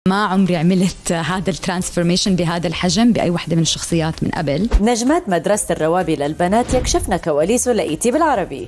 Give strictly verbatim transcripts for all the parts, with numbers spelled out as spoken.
ما عمري عملت هذا الترانسفورميشن بهذا الحجم بأي وحدة من الشخصيات من قبل. نجمات مدرسة الروابي للبنات يكشفن كواليسه لإيتي بالعربي.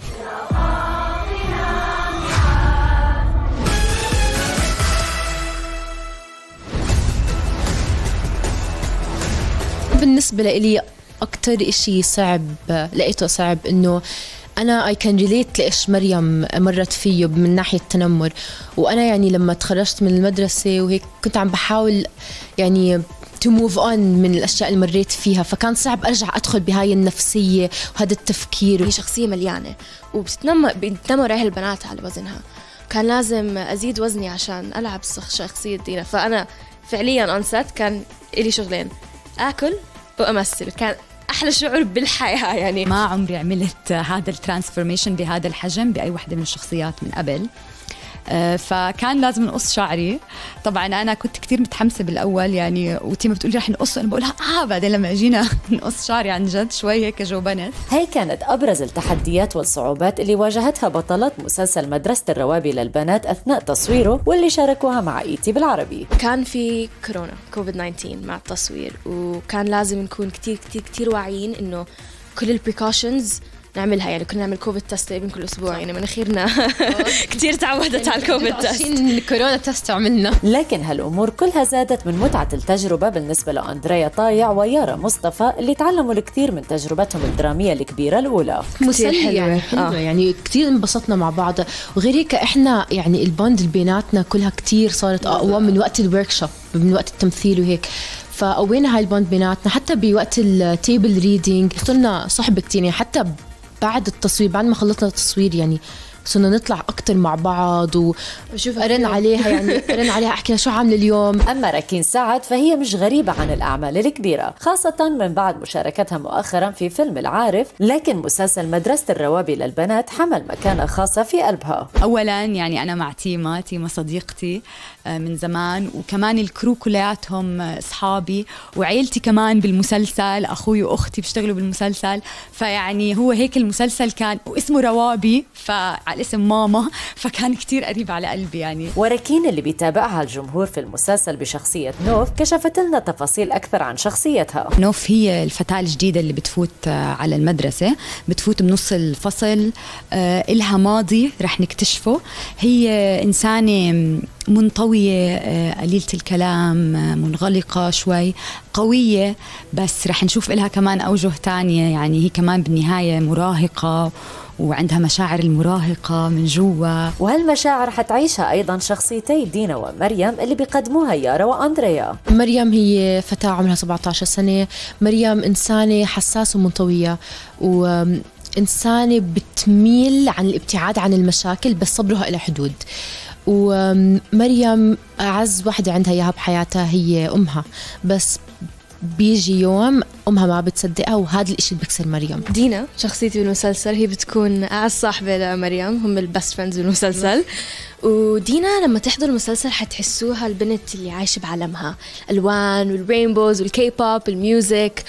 بالنسبة لي أكتر إشي صعب لقيته صعب إنه أنا I can relate لإيش مريم مرت فيه من ناحية التنمر. وأنا يعني لما تخرجت من المدرسة وهيك كنت عم بحاول يعني to move on من الأشياء اللي مريت فيها، فكان صعب أرجع أدخل بهاي النفسية وهذا التفكير. هي شخصية مليانة وبتتنمر بتنمر عليها البنات على وزنها، كان لازم أزيد وزني عشان ألعب شخصية دينا. فأنا فعليا أنست كان إلي شغلين، آكل وأمثل، كان أحلى شعور بالحياة. يعني ما عمري عملت هذا الترانسفورميشن بهذا الحجم بأي وحدة من الشخصيات من قبل. آه فكان لازم نقص شعري. طبعا أنا كنت كتير متحمسة بالأول يعني، وتيما بتقولي رح نقص، أنا بقولها آه بعدين لما جينا نقص شعري عن جد شوي هيك جوبنت. هي كانت أبرز التحديات والصعوبات اللي واجهتها بطلات مسلسل مدرسة الروابي للبنات أثناء تصويره واللي شاركوها مع إيتي بالعربي. كان في كورونا كوفيد تسعة عشر مع التصوير، وكان لازم نكون كتير كتير كتير واعيين إنه كل البريكوشنز نعملها. يعني كنا نعمل كوفيد تست تقريبا كل اسبوع، يعني مناخيرنا كثير تعودت على الكوفيد تست. الكورونا تست عملنا. لكن هالامور كلها زادت من متعه التجربه بالنسبه لاندريا طايع ويارا مصطفى اللي تعلموا الكثير من تجربتهم الدراميه الكبيره الاولى. مسلي يعني حلوة. آه. يعني كثير انبسطنا مع بعض، وغير هيك احنا يعني البوند اللي بيناتنا كلها كثير صارت اقوى من وقت الوركشوب، من وقت التمثيل وهيك. فقوينا هاي البوند بيناتنا حتى بوقت التيبل ريدينج، صرنا صحبة كثير. يعني حتى بعد التصوير، بعد ما خلصنا التصوير يعني صرنا نطلع أكتر مع بعض وشوف أرن عليها يعني أرن عليها أحكي لها شو عاملة اليوم. أما راكين سعد فهي مش غريبة عن الأعمال الكبيرة، خاصة من بعد مشاركتها مؤخرا في فيلم العارف، لكن مسلسل مدرسة الروابي للبنات حمل مكانة خاصة في قلبها. أولا يعني أنا مع تيما تيما صديقتي من زمان، وكمان الكرو كلياتهم أصحابي، وعيلتي كمان بالمسلسل، أخوي وأختي بيشتغلوا بالمسلسل. فيعني هو هيك المسلسل كان واسمه روابي فعلى اسم ماما، فكان كتير قريب على قلبي يعني. وراكين اللي بيتابعها الجمهور في المسلسل بشخصية نوف كشفت لنا تفاصيل أكثر عن شخصيتها. نوف هي الفتاة الجديدة اللي بتفوت على المدرسة، بتفوت بنص الفصل، إلها ماضي رح نكتشفه. هي إنسانة منطوية، قليلة الكلام، منغلقة شوي، قوية، بس رح نشوف إلها كمان أوجه تانية. يعني هي كمان بالنهاية مراهقة وعندها مشاعر المراهقة من جوا، وهالمشاعر حتعيشها أيضا شخصيتي دينا ومريم اللي بيقدموها يارا وأندريا. مريم هي فتاة عمرها سبعة عشر سنة. مريم إنسانة حساسة ومنطوية، وإنسانة بتميل عن الابتعاد عن المشاكل بس صبرها إلى حدود. ومريم أعز واحدة عندها إياها بحياتها هي أمها، بس بيجي يوم أمها ما بتصدقها، وهذا الإشي اللي بكسر مريم. دينا شخصيتي بالمسلسل هي بتكون أعز صاحبة لمريم، هم البست فريندز بالمسلسل. ودينا لما تحضر المسلسل حتحسوها البنت اللي عايشة بعالمها، ألوان والرينبوز والكي بوب الميوزك،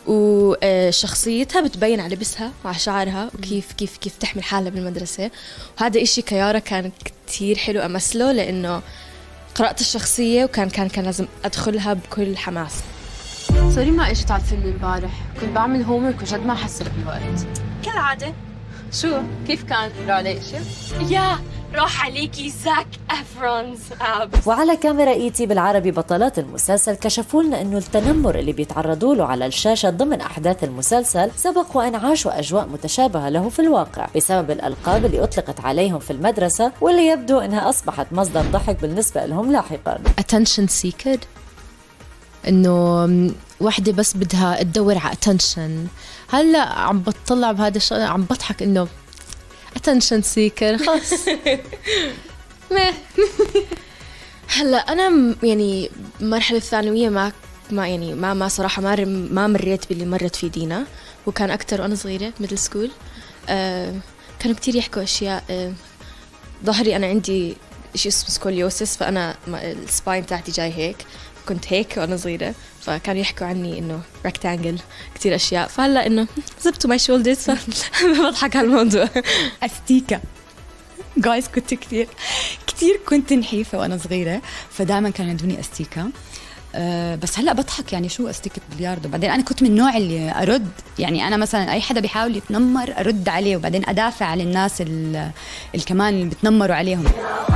وشخصيتها بتبين على لبسها وعلى شعرها وكيف كيف كيف تحمل حالها بالمدرسة. وهذا إشي كيارا كان كتير حلو أمثله، لأنه قرأت الشخصية وكان كان كان لازم أدخلها بكل حماس. سوري ما اجيت على الفيلم البارح، كنت بعمل هومورك وجد ما حسيت بالوقت كالعادة. شو كيف كان؟ راح علي شيء؟ يا راح عليكي زاك أفرونز أبس. وعلى كاميرا إيتي بالعربي بطلات المسلسل كشفوا لنا إنه التنمر اللي بيتعرضوا له على الشاشة ضمن أحداث المسلسل سبق وأن عاشوا أجواء متشابهة له في الواقع بسبب الألقاب اللي أطلقت عليهم في المدرسة، واللي يبدو إنها أصبحت مصدر ضحك بالنسبة لهم لاحقا. attention seeker، إنه واحدة بس بدها تدور على attention. هلا عم بطلع بهذا الشيء عم بضحك إنه attention seeker خلاص. هلا أنا يعني مرحلة الثانوية ما ما يعني ما ما صراحة ما ما مريت باللي مرت في دينا، وكان أكتر وأنا صغيرة ميدل سكول. آه كانوا كتير يحكوا أشياء. آه ظهري أنا عندي شيء اسمه سكوليوسس، فأنا السباين تاعتي جاي هيك، كنت هيك وأنا صغيرة، فكانوا يحكوا عني إنه ريكتانجل كتير أشياء. فهلا إنه زبطوا ماي شولدرز فبضحك على الموضوع. أستيكا جايز كنت كتير كتير كنت نحيفة وأنا صغيرة، فدائما كانوا يدوني أستيكة. أه بس هلا بضحك يعني شو استيكة بلياردو. بعدين انا كنت من النوع اللي ارد، يعني انا مثلا اي حدا بيحاول يتنمر ارد عليه، وبعدين ادافع عن الناس اللي كمان اللي بتنمروا عليهم.